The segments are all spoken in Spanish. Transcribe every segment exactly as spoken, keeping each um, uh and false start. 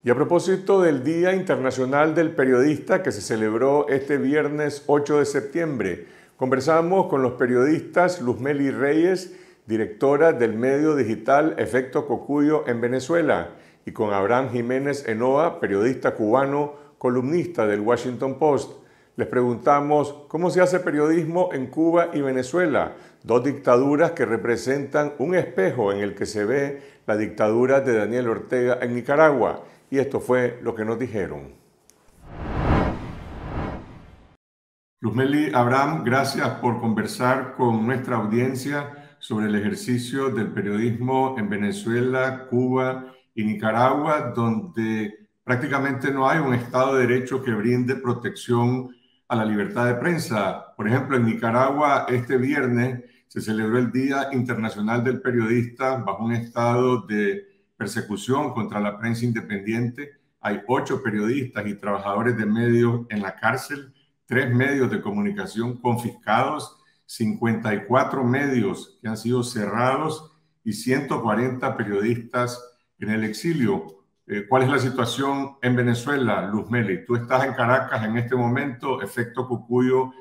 Y a propósito del Día Internacional del Periodista que se celebró este viernes ocho de septiembre, conversamos con los periodistas Luzmeli Reyes, directora del medio digital Efecto Cocuyo en Venezuela, y con Abraham Jiménez Enoa, periodista cubano, columnista del Washington Post. Les preguntamos cómo se hace periodismo en Cuba y Venezuela, dos dictaduras que representan un espejo en el que se ve la dictadura de Daniel Ortega en Nicaragua. Y esto fue lo que nos dijeron. Luzmeli, Abraham, gracias por conversar con nuestra audiencia sobre el ejercicio del periodismo en Venezuela, Cuba y Nicaragua, donde prácticamente no hay un Estado de Derecho que brinde protección a la libertad de prensa. Por ejemplo, en Nicaragua este viernes se celebró el Día Internacional del Periodista bajo un estado de persecución contra la prensa independiente. Hay ocho periodistas y trabajadores de medios en la cárcel, tres medios de comunicación confiscados, cincuenta y cuatro medios que han sido cerrados y ciento cuarenta periodistas en el exilio. Eh, ¿Cuál es la situación en Venezuela, Luzmeli? Tú estás en Caracas en este momento. Efecto Cocuyo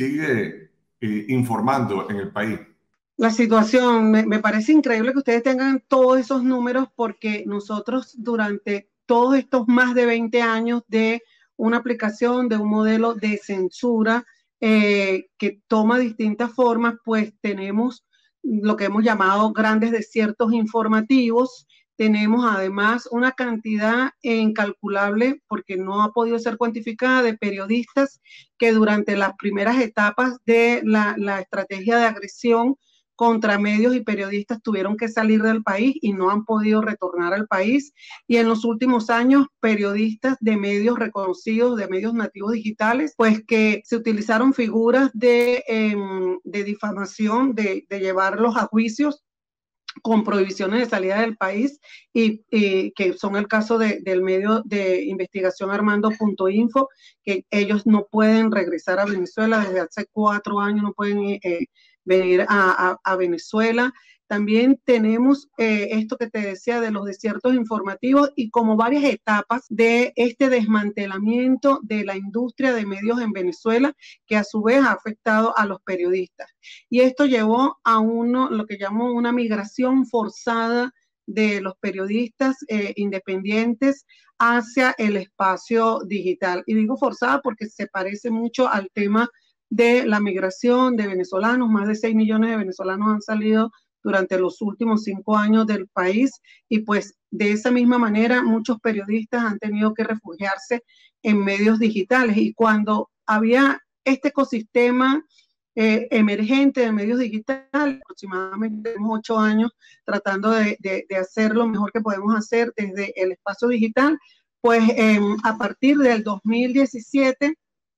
sigue eh, informando en el país. La situación, me, me parece increíble que ustedes tengan todos esos números porque nosotros durante todos estos más de veinte años de una aplicación, de un modelo de censura eh, que toma distintas formas, pues tenemos lo que hemos llamado grandes desiertos informativos. Tenemos además una cantidad incalculable, porque no ha podido ser cuantificada, de periodistas que durante las primeras etapas de la, la estrategia de agresión contra medios y periodistas tuvieron que salir del país y no han podido retornar al país. Y en los últimos años, periodistas de medios reconocidos, de medios nativos digitales, pues que se utilizaron figuras de, eh, de difamación, de, de llevarlos a juicios con prohibiciones de salida del país, y, y que son el caso de, del medio de investigación Armando punto info, que ellos no pueden regresar a Venezuela desde hace cuatro años, no pueden eh, venir a, a, a Venezuela. También tenemos eh, esto que te decía de los desiertos informativos y como varias etapas de este desmantelamiento de la industria de medios en Venezuela, que a su vez ha afectado a los periodistas. Y esto llevó a uno, lo que llamo una migración forzada de los periodistas eh, independientes hacia el espacio digital. Y digo forzada porque se parece mucho al tema de la migración de venezolanos. Más de seis millones de venezolanos han salido durante los últimos cinco años del país, y pues de esa misma manera muchos periodistas han tenido que refugiarse en medios digitales. Y cuando había este ecosistema eh, emergente de medios digitales, aproximadamente ocho años tratando de, de, de hacer lo mejor que podemos hacer desde el espacio digital, pues eh, a partir del dos mil diecisiete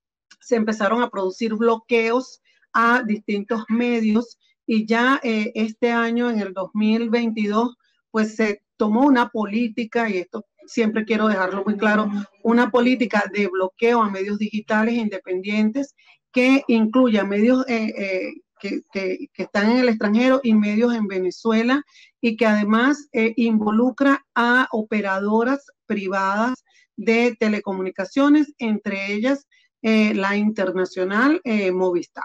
se empezaron a producir bloqueos a distintos medios, y ya eh, este año, en el dos mil veintidós, pues se tomó una política, y esto siempre quiero dejarlo muy claro, una política de bloqueo a medios digitales independientes que incluya medios eh, eh, que, que, que están en el extranjero y medios en Venezuela, y que además eh, involucra a operadoras privadas de telecomunicaciones, entre ellas Eh, la internacional eh, Movistar.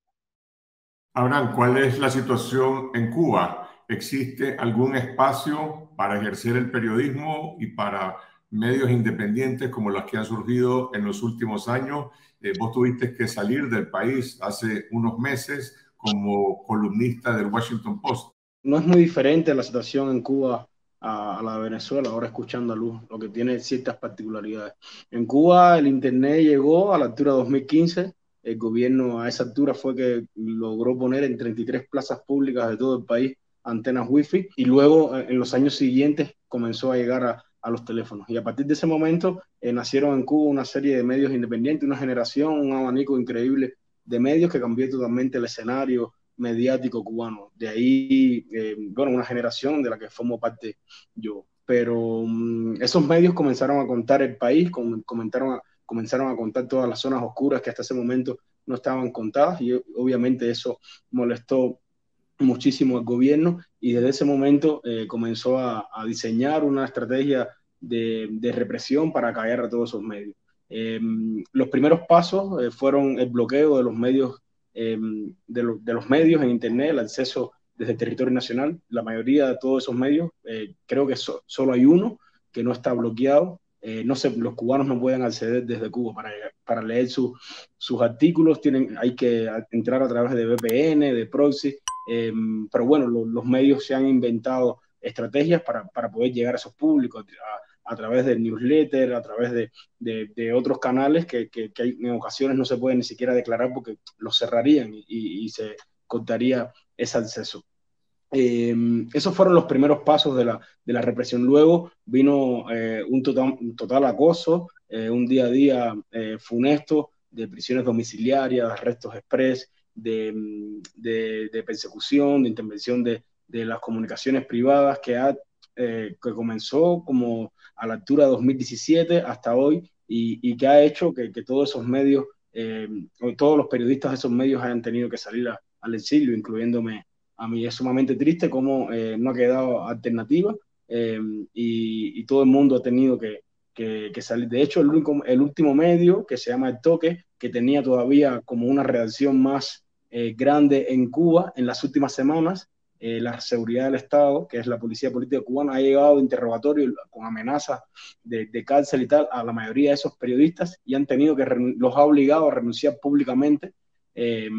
Abraham, ¿cuál es la situación en Cuba? ¿Existe algún espacio para ejercer el periodismo y para medios independientes como los que han surgido en los últimos años? Eh, vos tuviste que salir del país hace unos meses como columnista del Washington Post. No es muy diferente la situación en Cuba a, a la de Venezuela, ahora escuchando a Luz, lo que tiene ciertas particularidades. En Cuba el Internet llegó a la altura de dos mil quince, el gobierno a esa altura fue que logró poner en treinta y tres plazas públicas de todo el país antenas wifi, y luego en los años siguientes comenzó a llegar a, a los teléfonos. Y a partir de ese momento eh, nacieron en Cuba una serie de medios independientes, una generación, un abanico increíble de medios que cambió totalmente el escenario mediático cubano. De ahí, eh, bueno, una generación de la que formo parte yo. Pero um, esos medios comenzaron a contar el país, com comenzaron, a, comenzaron a contar todas las zonas oscuras que hasta ese momento no estaban contadas, y obviamente eso molestó muchísimo al gobierno, y desde ese momento eh, comenzó a, a diseñar una estrategia de, de represión para callar a todos esos medios. Eh, los primeros pasos eh, fueron el bloqueo de los medios, eh, de, lo, de los medios en Internet, el acceso desde el territorio nacional. La mayoría de todos esos medios, eh, creo que so, solo hay uno que no está bloqueado. Eh, no sé, los cubanos no pueden acceder desde Cuba para, para leer su, sus artículos, tienen, hay que entrar a través de V P N, de proxy, eh, pero bueno, lo, los medios se han inventado estrategias para, para poder llegar a esos públicos, a, a través del newsletter, a través de, de, de otros canales que, que, que hay, en ocasiones no se pueden ni siquiera declarar porque los cerrarían y, y, y se cortaría ese acceso. Eh, esos fueron los primeros pasos de la, de la represión. Luego vino eh, un, total, un total acoso, eh, un día a día eh, funesto de prisiones domiciliarias, de arrestos express, de, de, de persecución, de intervención de, de las comunicaciones privadas que, ha, eh, que comenzó como a la altura de dos mil diecisiete hasta hoy y, y que ha hecho que, que todos esos medios, eh, todos los periodistas de esos medios hayan tenido que salir a, al exilio, incluyéndome a mí. Es sumamente triste cómo eh, no ha quedado alternativa eh, y, y todo el mundo ha tenido que, que, que salir. De hecho, el, único, el último medio, que se llama El Toque, que tenía todavía como una redacción más eh, grande en Cuba en las últimas semanas, eh, la seguridad del Estado, que es la policía política cubana, ha llegado de interrogatorio con amenazas de, de cárcel y tal a la mayoría de esos periodistas y han tenido que, los ha obligado a renunciar públicamente Eh,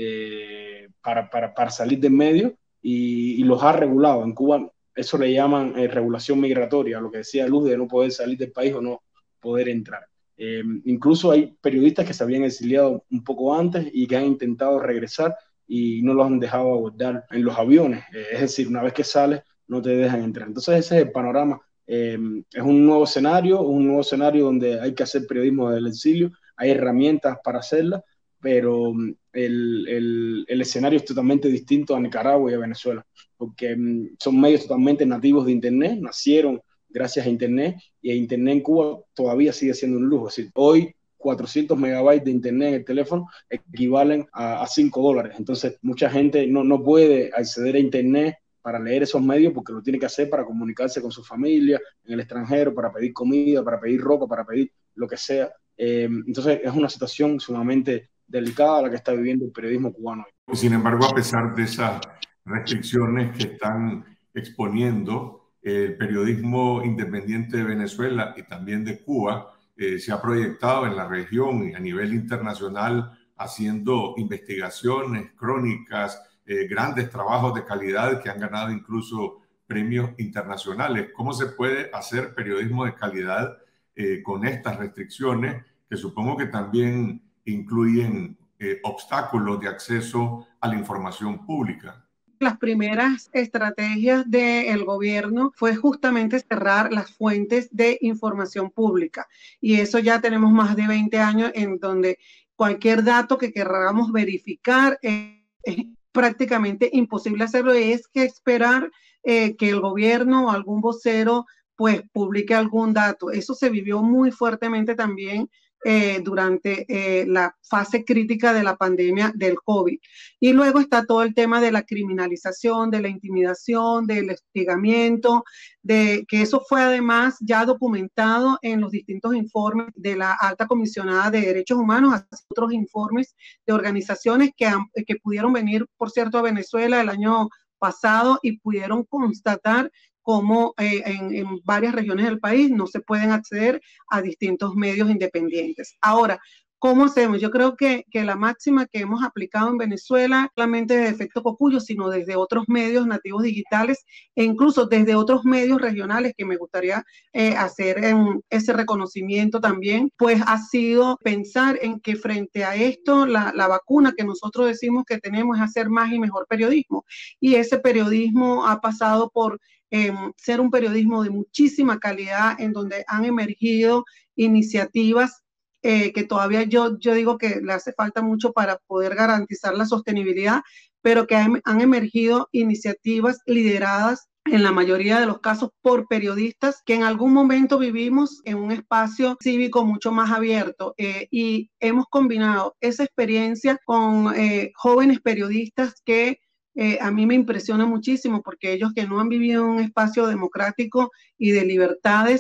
eh, para, para, para salir del medio y, y los ha regulado. En Cuba eso le llaman eh, regulación migratoria, lo que decía Luz de no poder salir del país o no poder entrar. Eh, incluso hay periodistas que se habían exiliado un poco antes y que han intentado regresar y no los han dejado abordar en los aviones. Eh, es decir, una vez que sales no te dejan entrar. Entonces ese es el panorama. Eh, es un nuevo escenario, un nuevo escenario donde hay que hacer periodismo del exilio, hay herramientas para hacerla, pero el, el, el escenario es totalmente distinto a Nicaragua y a Venezuela, porque um, son medios totalmente nativos de Internet, nacieron gracias a Internet, y el Internet en Cuba todavía sigue siendo un lujo. Es decir, hoy cuatrocientos megabytes de Internet en el teléfono equivalen a, a cinco dólares. Entonces, mucha gente no, no puede acceder a Internet para leer esos medios porque lo tiene que hacer para comunicarse con su familia en el extranjero, para pedir comida, para pedir ropa, para pedir lo que sea. Eh, entonces, es una situación sumamente delicada la que está viviendo el periodismo cubano. Sin embargo, a pesar de esas restricciones que están exponiendo, el periodismo independiente de Venezuela y también de Cuba eh, se ha proyectado en la región y a nivel internacional haciendo investigaciones, crónicas, eh, grandes trabajos de calidad que han ganado incluso premios internacionales. ¿Cómo se puede hacer periodismo de calidad eh, con estas restricciones que supongo que también incluyen eh, obstáculos de acceso a la información pública? Las primeras estrategias del gobierno fue justamente cerrar las fuentes de información pública. Y eso ya tenemos más de veinte años en donde cualquier dato que queramos verificar eh, es prácticamente imposible hacerlo. Es que esperar eh, que el gobierno o algún vocero pues publique algún dato. Eso se vivió muy fuertemente también Eh, durante eh, la fase crítica de la pandemia del COVID. Y luego está todo el tema de la criminalización, de la intimidación, del hostigamiento, de que eso fue además ya documentado en los distintos informes de la Alta Comisionada de Derechos Humanos, así otros informes de organizaciones que, han, que pudieron venir, por cierto, a Venezuela el año pasado y pudieron constatar como eh, en, en varias regiones del país no se pueden acceder a distintos medios independientes. Ahora, ¿cómo hacemos? Yo creo que, que la máxima que hemos aplicado en Venezuela, no solamente de Efecto Cocuyo, sino desde otros medios nativos digitales e incluso desde otros medios regionales que me gustaría eh, hacer en ese reconocimiento también, pues ha sido pensar en que frente a esto, la, la vacuna que nosotros decimos que tenemos es hacer más y mejor periodismo. Y ese periodismo ha pasado por Eh, ser un periodismo de muchísima calidad en donde han emergido iniciativas eh, que todavía yo, yo digo que le hace falta mucho para poder garantizar la sostenibilidad, pero que han, han emergido iniciativas lideradas en la mayoría de los casos por periodistas que en algún momento vivimos en un espacio cívico mucho más abierto eh, y hemos combinado esa experiencia con eh, jóvenes periodistas que Eh, a mí me impresiona muchísimo porque ellos que no han vivido en un espacio democrático y de libertades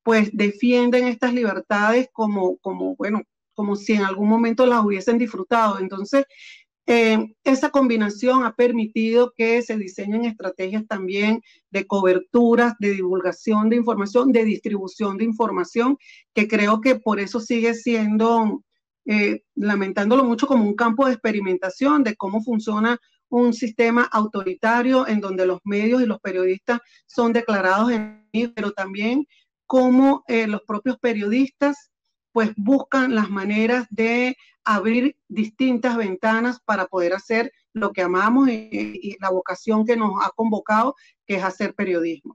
pues defienden estas libertades como, como, bueno, como si en algún momento las hubiesen disfrutado. Entonces, eh, esa combinación ha permitido que se diseñen estrategias también de coberturas, de divulgación de información, de distribución de información, que creo que por eso sigue siendo, eh, lamentándolo mucho, como un campo de experimentación de cómo funciona un sistema autoritario en donde los medios y los periodistas son declarados enemigos, pero también cómo eh, los propios periodistas pues buscan las maneras de abrir distintas ventanas para poder hacer lo que amamos y, y la vocación que nos ha convocado, que es hacer periodismo.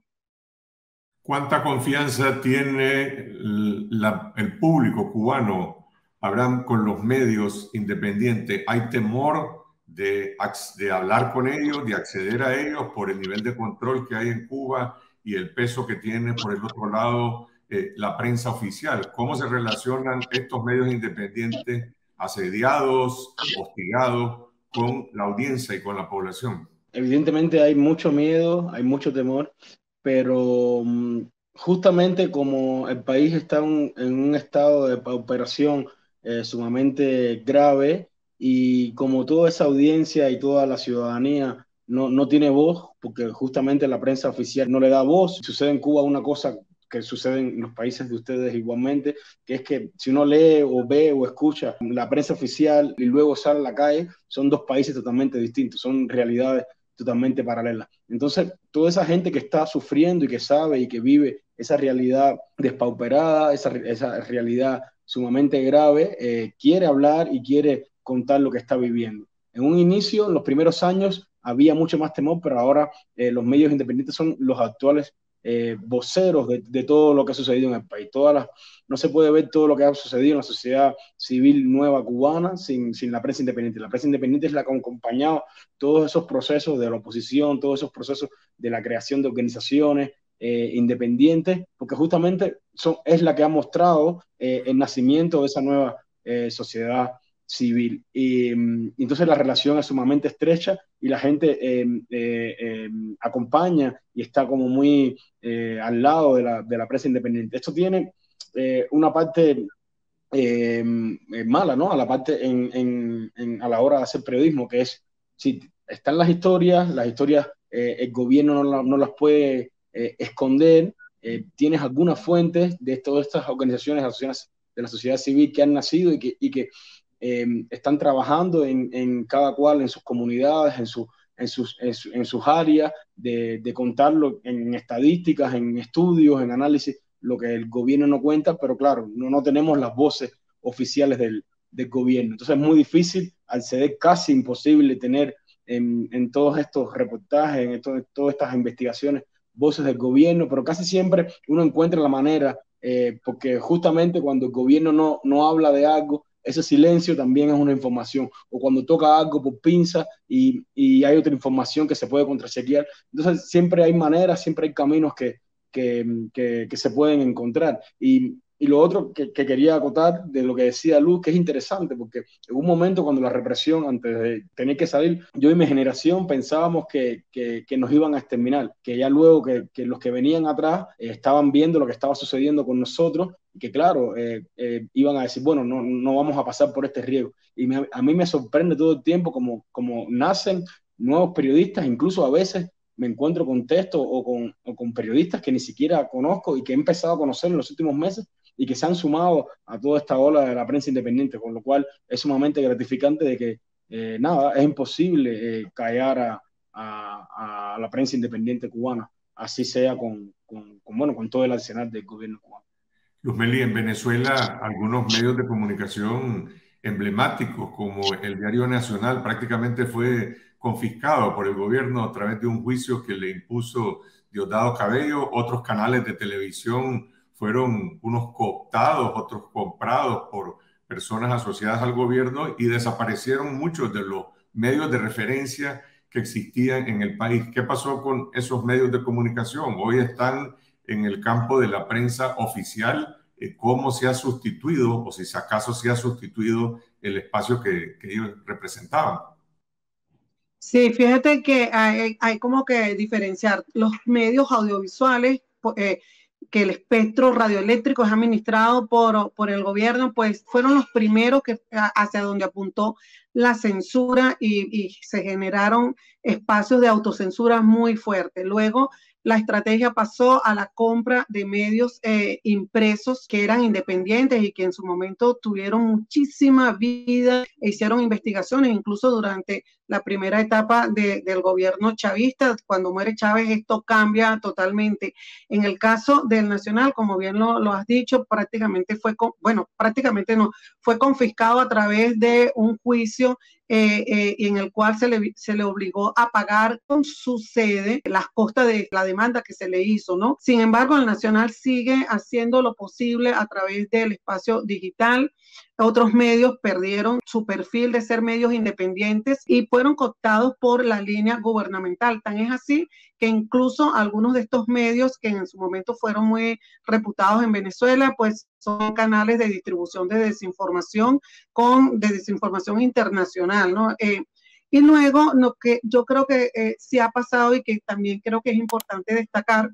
¿Cuánta confianza tiene la, el público cubano, Abraham, con los medios independientes? ¿Hay temor de, de hablar con ellos, de acceder a ellos por el nivel de control que hay en Cuba y el peso que tiene por el otro lado eh, la prensa oficial? ¿Cómo se relacionan estos medios independientes asediados, hostigados con la audiencia y con la población? Evidentemente hay mucho miedo, hay mucho temor, pero justamente como el país está un, en un estado de pauperación eh, sumamente grave, y como toda esa audiencia y toda la ciudadanía no, no tiene voz, porque justamente la prensa oficial no le da voz. Sucede en Cuba una cosa que sucede en los países de ustedes igualmente, que es que si uno lee o ve o escucha la prensa oficial y luego sale a la calle, son dos países totalmente distintos, son realidades totalmente paralelas. Entonces, toda esa gente que está sufriendo y que sabe y que vive esa realidad despauperada, esa, esa realidad sumamente grave, eh, quiere hablar y quiere contar lo que está viviendo. En un inicio, en los primeros años, había mucho más temor, pero ahora eh, los medios independientes son los actuales eh, voceros de, de todo lo que ha sucedido en el país. Todas las, no se puede ver todo lo que ha sucedido en la sociedad civil nueva cubana sin, sin la prensa independiente. La prensa independiente es la que ha acompañado todos esos procesos de la oposición, todos esos procesos de la creación de organizaciones eh, independientes, porque justamente son, es la que ha mostrado eh, el nacimiento de esa nueva eh, sociedad civil. Y, y entonces la relación es sumamente estrecha y la gente eh, eh, eh, acompaña y está como muy eh, al lado de la, de la prensa independiente. Esto tiene eh, una parte eh, mala, ¿no? A la parte en, en, en, a la hora de hacer periodismo, que es, si están las historias, las historias eh, el gobierno no, la, no las puede eh, esconder, eh, tienes algunas fuentes de todas estas organizaciones de la sociedad civil que han nacido y que, y que eh, están trabajando en, en cada cual, en sus comunidades, en, su, en, sus, en, su, en sus áreas, de, de contarlo en estadísticas, en estudios, en análisis, lo que el gobierno no cuenta, pero claro, no, no tenemos las voces oficiales del, del gobierno. Entonces es muy difícil, al ser casi imposible tener en, en todos estos reportajes, en esto, todas estas investigaciones, voces del gobierno, pero casi siempre uno encuentra la manera, eh, porque justamente cuando el gobierno no, no habla de algo, ese silencio también es una información, o cuando toca algo por pinza y, y hay otra información que se puede contrachequear. Entonces siempre hay maneras, siempre hay caminos que, que, que, que se pueden encontrar. Y, y lo otro que, que quería acotar de lo que decía Luz, que es interesante, porque en un momento cuando la represión, antes de tener que salir, yo y mi generación pensábamos que, que, que nos iban a exterminar, que ya luego que, que los que venían atrás eh, estaban viendo lo que estaba sucediendo con nosotros, y que claro, eh, eh, iban a decir, bueno, no, no vamos a pasar por este riesgo. Y me, a mí me sorprende todo el tiempo como, como nacen nuevos periodistas, incluso a veces me encuentro con textos o con, o con periodistas que ni siquiera conozco y que he empezado a conocer en los últimos meses y que se han sumado a toda esta ola de la prensa independiente, con lo cual es sumamente gratificante de que eh, nada, es imposible eh, callar a, a, a la prensa independiente cubana, así sea con, con, con, bueno, con todo el arsenal del gobierno cubano. Luzmeli, en Venezuela algunos medios de comunicación emblemáticos como el Diario Nacional prácticamente fue confiscado por el gobierno a través de un juicio que le impuso Diosdado Cabello. Otros canales de televisión fueron unos cooptados, otros comprados por personas asociadas al gobierno y desaparecieron muchos de los medios de referencia que existían en el país. ¿Qué pasó con esos medios de comunicación? Hoy están en el campo de la prensa oficial, eh, cómo se ha sustituido o si acaso se ha sustituido el espacio que, que ellos representaban. Sí, fíjate que hay, hay como que diferenciar los medios audiovisuales, eh, que el espectro radioeléctrico es administrado por, por el gobierno, pues fueron los primeros que, hacia donde apuntó la censura y, y se generaron espacios de autocensura muy fuertes. Luego, la estrategia pasó a la compra de medios eh, impresos que eran independientes y que en su momento tuvieron muchísima vida e hicieron investigaciones, incluso durante la primera etapa de, del gobierno chavista. Cuando muere Chávez, esto cambia totalmente. En el caso del Nacional, como bien lo, lo has dicho, prácticamente fue, con, bueno, prácticamente no, fue confiscado a través de un juicio Eh, eh, en el cual se le, se le obligó a pagar con su sede las costas de la demanda que se le hizo, ¿no? Sin embargo, el Nacional sigue haciendo lo posible a través del espacio digital. Otros medios perdieron su perfil de ser medios independientes y fueron cooptados por la línea gubernamental. Tan es así que incluso algunos de estos medios que en su momento fueron muy reputados en Venezuela, pues son canales de distribución de desinformación con de desinformación internacional, ¿no? Eh, y luego, lo que yo creo que eh, sí ha pasado y que también creo que es importante destacar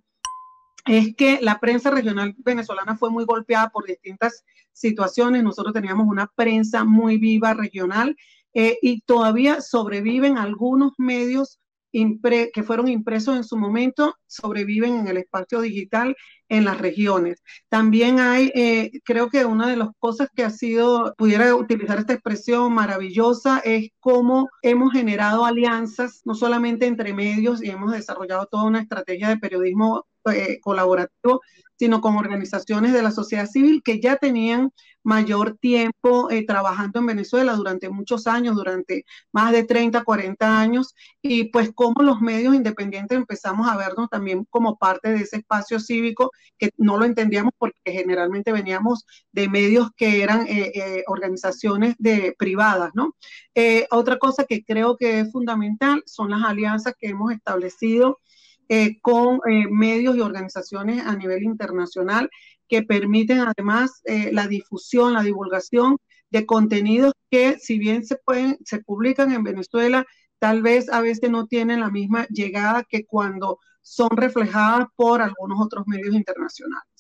es que la prensa regional venezolana fue muy golpeada por distintas situaciones. Nosotros teníamos una prensa muy viva regional eh, y todavía sobreviven algunos medios impre que fueron impresos en su momento, sobreviven en el espacio digital en las regiones. También hay, eh, creo que una de las cosas que ha sido, pudiera utilizar esta expresión maravillosa, es cómo hemos generado alianzas, no solamente entre medios, y hemos desarrollado toda una estrategia de periodismo eh, colaborativo, sino con organizaciones de la sociedad civil que ya tenían mayor tiempo eh, trabajando en Venezuela durante muchos años, durante más de treinta, cuarenta años, y pues como los medios independientes empezamos a vernos también como parte de ese espacio cívico que no lo entendíamos porque generalmente veníamos de medios que eran eh, eh, organizaciones de, privadas, ¿no? Eh, otra cosa que creo que es fundamental son las alianzas que hemos establecido Eh, con eh, medios y organizaciones a nivel internacional que permiten además eh, la difusión, la divulgación de contenidos que si bien se pueden, se publican en Venezuela, tal vez a veces no tienen la misma llegada que cuando son reflejadas por algunos otros medios internacionales.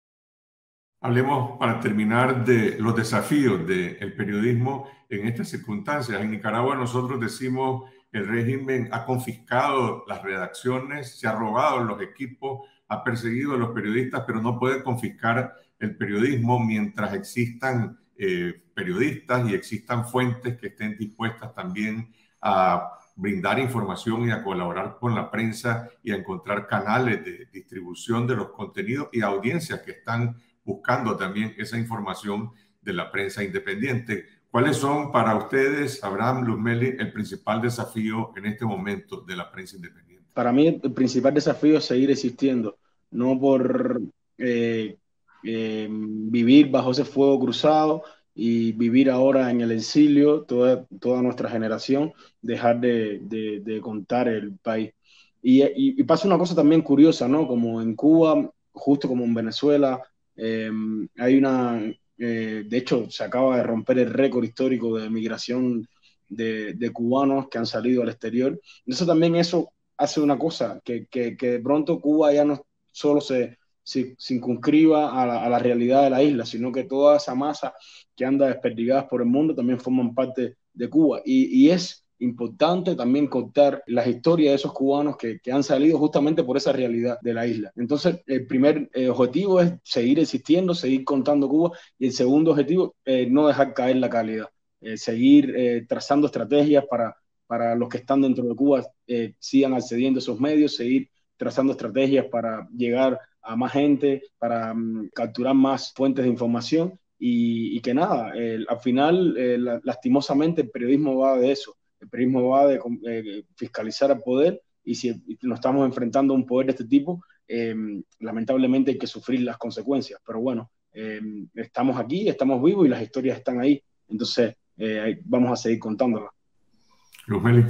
Hablemos para terminar de los desafíos del periodismo en estas circunstancias. En Nicaragua nosotros decimos el régimen ha confiscado las redacciones, se ha robado los equipos, ha perseguido a los periodistas, pero no puede confiscar el periodismo mientras existan eh, periodistas y existan fuentes que estén dispuestas también a brindar información y a colaborar con la prensa y a encontrar canales de distribución de los contenidos y audiencias que están buscando también esa información de la prensa independiente. ¿Cuáles son para ustedes, Abraham, Luzmeli, el principal desafío en este momento de la prensa independiente? Para mí el principal desafío es seguir existiendo, no por eh, eh, vivir bajo ese fuego cruzado y vivir ahora en el exilio, toda, toda nuestra generación, dejar de, de, de contar el país. Y, y, y pasa una cosa también curiosa, ¿no? Como en Cuba, justo como en Venezuela, eh, hay una... Eh, de hecho, se acaba de romper el récord histórico de migración de, de cubanos que han salido al exterior. Eso también eso hace una cosa, que, que, que de pronto Cuba ya no solo se, se circunscriba a la, a la realidad de la isla, sino que toda esa masa que anda desperdigada por el mundo también forman parte de Cuba. Y, y es importante también contar las historias de esos cubanos que, que han salido justamente por esa realidad de la isla. Entonces, el primer eh, objetivo es seguir existiendo, seguir contando Cuba, y el segundo objetivo, eh, no dejar caer la calidad, eh, seguir eh, trazando estrategias para, para los que están dentro de Cuba eh, sigan accediendo a esos medios, seguir trazando estrategias para llegar a más gente, para um, capturar más fuentes de información y, y que nada, eh, al final, eh, la, lastimosamente, el periodismo va de eso. El periodismo va de eh, fiscalizar al poder y si nos estamos enfrentando a un poder de este tipo, eh, lamentablemente hay que sufrir las consecuencias. Pero bueno, eh, estamos aquí, estamos vivos y las historias están ahí. Entonces, eh, vamos a seguir contándolas. Luzmeli.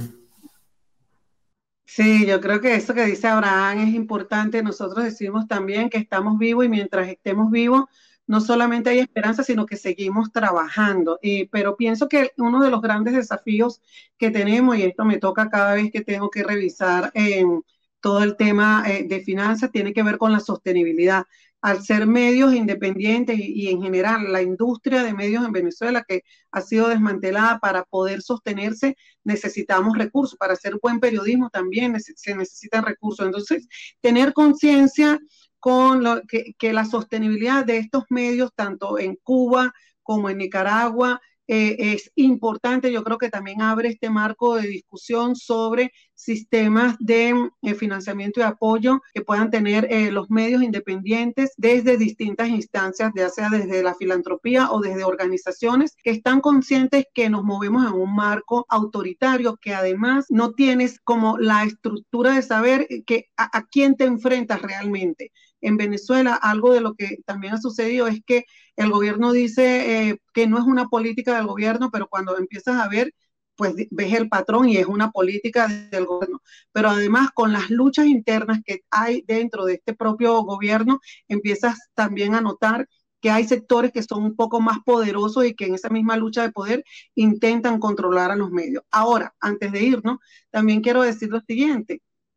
Sí, yo creo que eso que dice Abraham es importante. Nosotros decimos también que estamos vivos y mientras estemos vivos, no solamente hay esperanza, sino que seguimos trabajando. Y, pero pienso que uno de los grandes desafíos que tenemos, y esto me toca cada vez que tengo que revisar en todo el tema eh, de finanzas, tiene que ver con la sostenibilidad. al ser medios independientes y, y en general la industria de medios en Venezuela que ha sido desmantelada, para poder sostenerse necesitamos recursos. Para hacer buen periodismo también se necesitan recursos. Entonces, tener conciencia con lo que, que la sostenibilidad de estos medios, tanto en Cuba como en Nicaragua, eh, es importante. Yo creo que también abre este marco de discusión sobre sistemas de eh, financiamiento y apoyo que puedan tener eh, los medios independientes desde distintas instancias, ya sea desde la filantropía o desde organizaciones que están conscientes que nos movemos en un marco autoritario, que además no tienes como la estructura de saber que a, a quién te enfrentas realmente. En Venezuela, algo de lo que también ha sucedido es que el gobierno dice eh, que no es una política del gobierno, pero cuando empiezas a ver, pues ves el patrón y es una política del gobierno. Pero además, con las luchas internas que hay dentro de este propio gobierno, empiezas también a notar que hay sectores que son un poco más poderosos y que en esa misma lucha de poder intentan controlar a los medios. Ahora, antes de irnos, también quiero decir lo siguiente.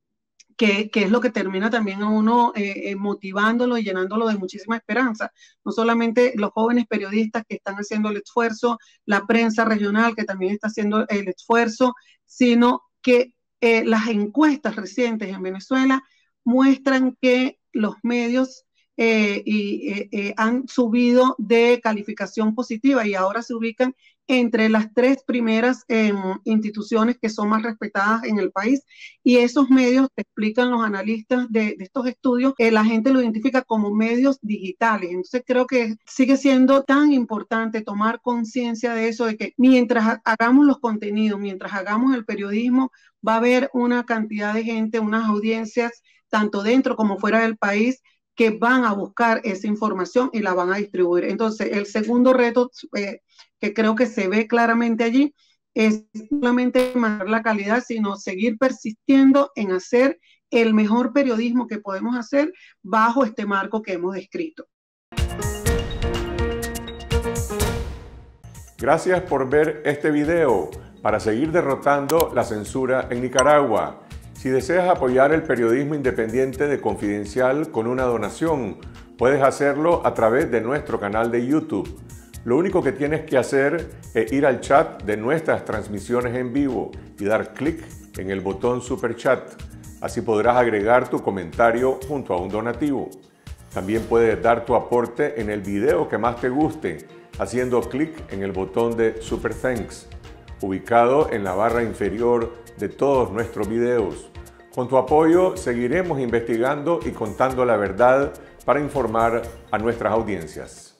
Que, que es lo que termina también a uno eh, eh, motivándolo y llenándolo de muchísima esperanza. No solamente los jóvenes periodistas que están haciendo el esfuerzo, la prensa regional que también está haciendo el esfuerzo, sino que eh, las encuestas recientes en Venezuela muestran que los medios eh, y, eh, eh, han subido de calificación positiva y ahora se ubican entre las tres primeras eh, instituciones que son más respetadas en el país, y esos medios, te explican los analistas de, de estos estudios, que la gente lo identifica como medios digitales. Entonces creo que sigue siendo tan importante tomar conciencia de eso, de que mientras hagamos los contenidos, mientras hagamos el periodismo, va a haber una cantidad de gente, unas audiencias, tanto dentro como fuera del país, que van a buscar esa información y la van a distribuir. Entonces, el segundo reto eh, que creo que se ve claramente allí es no solamente mantener la calidad, sino seguir persistiendo en hacer el mejor periodismo que podemos hacer bajo este marco que hemos descrito. Gracias por ver este video para seguir derrotando la censura en Nicaragua. Si deseas apoyar el periodismo independiente de Confidencial con una donación, puedes hacerlo a través de nuestro canal de YouTube. Lo único que tienes que hacer es ir al chat de nuestras transmisiones en vivo y dar clic en el botón Super Chat. Así podrás agregar tu comentario junto a un donativo. También puedes dar tu aporte en el video que más te guste, haciendo clic en el botón de Super Thanks, ubicado en la barra inferior de todos nuestros videos. Con tu apoyo seguiremos investigando y contando la verdad para informar a nuestras audiencias.